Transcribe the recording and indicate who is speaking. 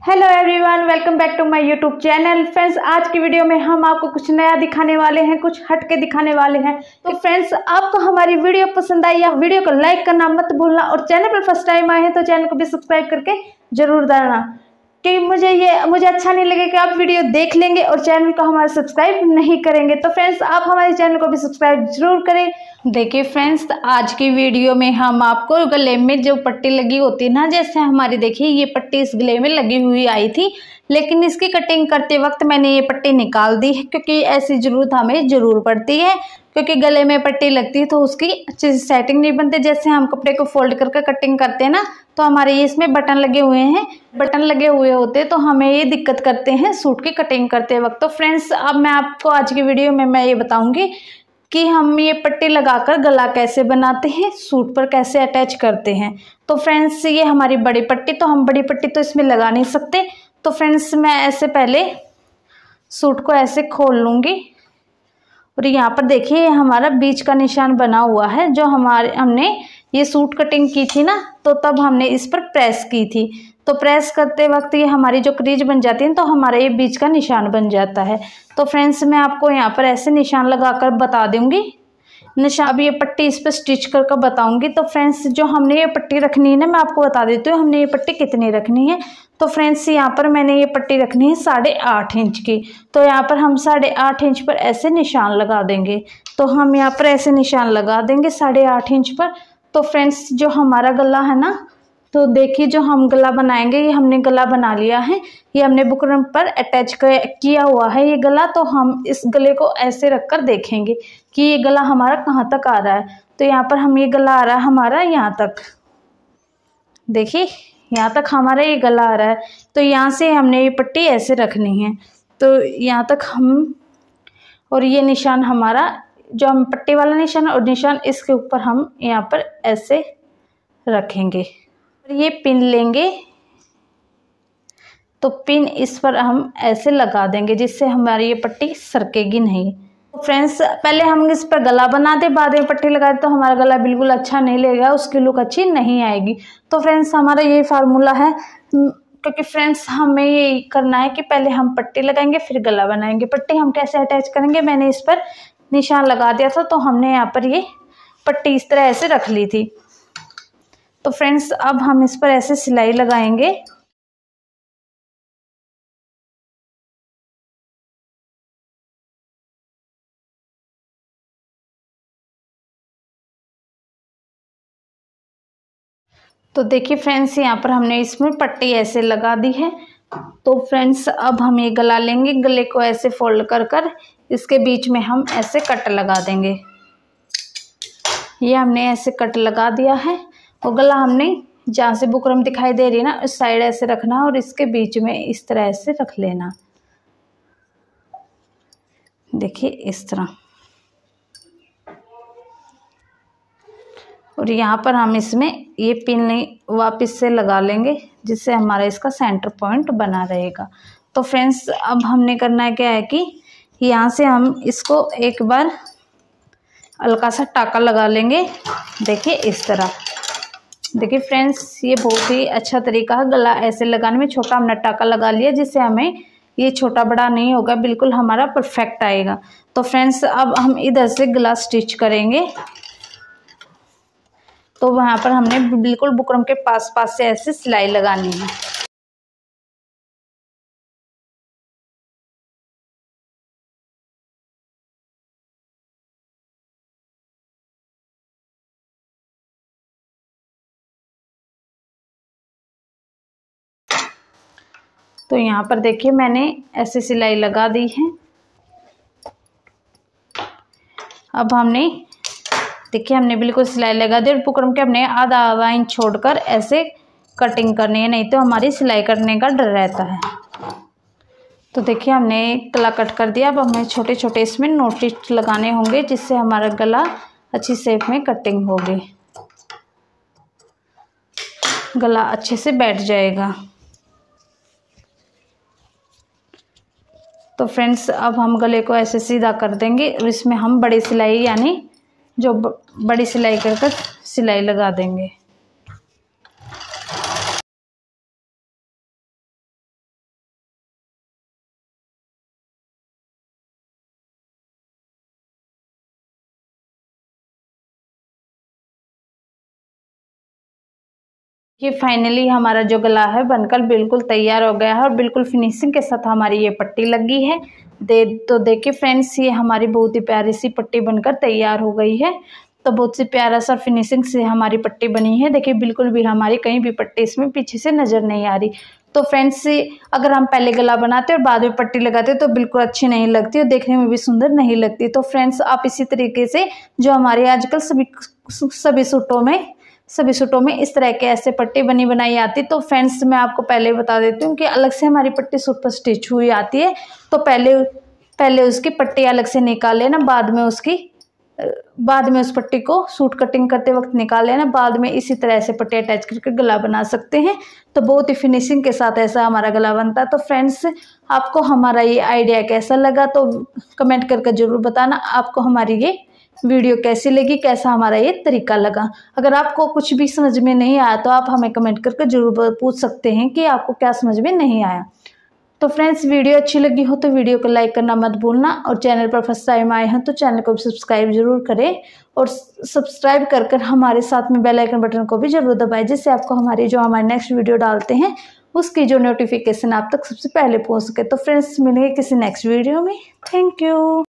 Speaker 1: Hello everyone, welcome back to my YouTube channel. Friends, आज की video में हम आपको कुछ नया दिखाने वाले हैं, कुछ हटके दिखाने वाले हैं। तो फ्रेंड्स, आपको हमारी वीडियो पसंद आई या वीडियो को लाइक करना मत भूलना, और चैनल पर फर्स्ट टाइम आए हैं तो चैनल को भी सब्सक्राइब करके जरूर डालना, कि मुझे अच्छा नहीं लगेगा कि आप वीडियो देख लेंगे और चैनल को हमारा सब्सक्राइब नहीं करेंगे। तो फ्रेंड्स, आप हमारे चैनल को भी सब्सक्राइब जरूर करें। देखिए फ्रेंड्स, आज की वीडियो में हम आपको गले में जो पट्टी लगी होती है ना, जैसे हमारी देखिए ये पट्टी इस गले में लगी हुई आई थी, लेकिन इसकी कटिंग करते वक्त मैंने ये पट्टी निकाल दी है, क्योंकि ऐसी जरूरत हमें जरूर पड़ती है। क्योंकि गले में पट्टी लगती है तो उसकी अच्छी से सेटिंग नहीं बनती। जैसे हम कपड़े को फोल्ड करके कटिंग करते हैं ना, तो हमारे ये इसमें बटन लगे हुए हैं, बटन लगे हुए होते तो हमें ये दिक्कत करते हैं सूट की कटिंग करते वक्त। तो फ्रेंड्स, अब मैं आपको आज की वीडियो में मैं ये बताऊंगी कि हम ये पट्टी लगाकर गला कैसे बनाते हैं, सूट पर कैसे अटैच करते हैं। तो फ्रेंड्स, ये हमारी बड़ी पट्टी, तो हम बड़ी पट्टी तो इसमें लगा नहीं सकते। तो फ्रेंड्स, मैं ऐसे पहले सूट को ऐसे खोल लूँगी, और यहाँ पर देखिए हमारा बीच का निशान बना हुआ है। जो हमने ये सूट कटिंग की थी ना, तो तब हमने इस पर प्रेस की थी। तो प्रेस करते वक्त ये हमारी जो क्रीज बन जाती है, तो हमारा ये बीच का निशान बन जाता है। तो फ्रेंड्स, मैं आपको यहाँ पर ऐसे निशान लगाकर बता दूंगी निशान। अब ये पट्टी इस पर स्टिच कर बताऊंगी। तो फ्रेंड्स, जो हमने ये पट्टी रखनी है ना, मैं आपको बता देती हूँ हमने ये पट्टी कितनी रखनी है। तो फ्रेंड्स, यहाँ पर मैंने ये पट्टी रखनी है 8.5 इंच की। तो यहाँ पर हम 8.5 इंच पर ऐसे निशान लगा देंगे। तो हम यहाँ पर ऐसे निशान लगा देंगे 8.5 इंच पर। तो फ्रेंड्स, जो हमारा गला है ना, तो देखिए जो हम गला बनाएंगे, ये हमने गला बना लिया है। ये हमने बुकरम पर अटैच किया हुआ है ये गला। तो हम इस गले को ऐसे रखकर देखेंगे कि ये गला हमारा कहाँ तक आ रहा है। तो यहाँ पर हम ये गला आ रहा है हमारा यहाँ तक, देखिए यहाँ तक हमारा ये गला आ रहा है। तो यहाँ से हमने ये पट्टी ऐसे रखनी है, तो यहाँ तक हम, और ये निशान हमारा जो हम पट्टी वाला निशान और निशान इसके ऊपर हम यहाँ पर ऐसे रखेंगे। ये पिन लेंगे, तो पिन इस पर हम ऐसे लगा देंगे, जिससे हमारी ये पट्टी सरकेगी नहीं। तो फ्रेंड्स, पहले हम इस पर गला बना दे, बाद में पट्टी लगा दे, तो हमारा गला बिल्कुल अच्छा नहीं लगेगा, उसकी लुक अच्छी नहीं आएगी। तो फ्रेंड्स, हमारा यही फार्मूला है, क्योंकि फ्रेंड्स हमें ये करना है कि पहले हम पट्टी लगाएंगे फिर गला बनाएंगे। पट्टी हम कैसे अटैच करेंगे, मैंने इस पर निशान लगा दिया था, तो हमने यहाँ पर ये पट्टी इस तरह ऐसे रख ली थी। तो फ्रेंड्स, अब हम इस पर ऐसे सिलाई लगाएंगे। तो देखिए फ्रेंड्स, यहाँ पर हमने इसमें पट्टी ऐसे लगा दी है। तो फ्रेंड्स, अब हम ये गला लेंगे, गले को ऐसे फोल्ड कर इसके बीच में हम ऐसे कट लगा देंगे। ये हमने ऐसे कट लगा दिया है, और गला हमने जहाँ से बुकरम दिखाई दे रही है ना, उस साइड ऐसे रखना, और इसके बीच में इस तरह ऐसे रख लेना, देखिए इस तरह। और यहाँ पर हम इसमें ये पिन वापस से लगा लेंगे, जिससे हमारा इसका सेंटर पॉइंट बना रहेगा। तो फ्रेंड्स, अब हमने करना है क्या है कि यहाँ से हम इसको एक बार हल्का सा टाका लगा लेंगे, देखिए इस तरह। देखिए फ्रेंड्स, ये बहुत ही अच्छा तरीका है गला ऐसे लगाने में। छोटा हमने टाका लगा लिया, जिससे हमें ये छोटा बड़ा नहीं होगा, बिल्कुल हमारा परफेक्ट आएगा। तो फ्रेंड्स, अब हम इधर से गला स्टिच करेंगे। तो वहाँ पर हमने बिल्कुल बुकरम के पास से ऐसे सिलाई लगानी है। तो यहाँ पर देखिए मैंने ऐसे सिलाई लगा दी है। अब हमने बिल्कुल सिलाई लगा दी, और बुकरम के हमने आधा इंच छोड़कर ऐसे कटिंग करनी है, नहीं तो हमारी सिलाई करने का डर रहता है। तो देखिए हमने गला कट कर दिया। अब हमें छोटे छोटे इसमें नोट लगाने होंगे, जिससे हमारा गला अच्छी शेप में कटिंग होगी, गला अच्छे से बैठ जाएगा। तो फ्रेंड्स, अब हम गले को ऐसे सीधा कर देंगे, और इसमें हम बड़ी सिलाई यानी जो बड़ी सिलाई कर सिलाई लगा देंगे। ये फाइनली हमारा जो गला है बनकर बिल्कुल तैयार हो गया है और बिल्कुल फिनिशिंग के साथ हमारी ये पट्टी लगी है। देखिए फ्रेंड्स, ये हमारी बहुत ही प्यारी सी पट्टी बनकर तैयार हो गई है। तो बहुत सी प्यारा सा फिनिशिंग से हमारी पट्टी बनी है। देखिए बिल्कुल भी हमारी कहीं भी पट्टी इसमें पीछे से नज़र नहीं आ रही। तो फ्रेंड्स, अगर हम पहले गला बनाते और बाद में पट्टी लगाते तो बिल्कुल अच्छी नहीं लगती और देखने में भी सुंदर नहीं लगती। तो फ्रेंड्स, आप इसी तरीके से जो हमारे आजकल सभी सूटों में इस तरह के ऐसे पट्टी बनी बनाई आती। तो फ्रेंड्स, मैं आपको पहले बता देती हूँ कि अलग से हमारी पट्टी सूट पर स्टिच हुई आती है। तो पहले उसकी पट्टी अलग से निकाल लेना, बाद में उस पट्टी को सूट कटिंग करते वक्त निकाल लेना। बाद में इसी तरह से पट्टी अटैच करके गला बना सकते हैं। तो बहुत ही फिनिशिंग के साथ ऐसा हमारा गला बनता है। तो फ्रेंड्स, आपको हमारा ये आइडिया कैसा लगा तो कमेंट करके ज़रूर बताना। आपको हमारी ये वीडियो कैसी लगी, कैसा हमारा ये तरीका लगा। अगर आपको कुछ भी समझ में नहीं आया तो आप हमें कमेंट करके ज़रूर पूछ सकते हैं कि आपको क्या समझ में नहीं आया। तो फ्रेंड्स, वीडियो अच्छी लगी हो तो वीडियो को लाइक करना मत भूलना और चैनल पर फर्स्ट टाइम आए हैं तो चैनल को भी सब्सक्राइब जरूर करें और सब्सक्राइब कर हमारे साथ में बेल आइकन बटन को भी जरूर दबाएं, जिससे आपको हमारे नेक्स्ट वीडियो डालते हैं उसकी जो नोटिफिकेशन आप तक सबसे पहले पहुंच सके। तो फ्रेंड्स, मिलेंगे किसी नेक्स्ट वीडियो में। Thank you.